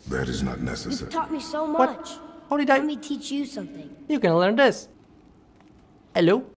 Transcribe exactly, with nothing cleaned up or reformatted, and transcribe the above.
That is not necessary. You've taught me so What? much. How did I? Let me teach you something. You can learn this. Hello?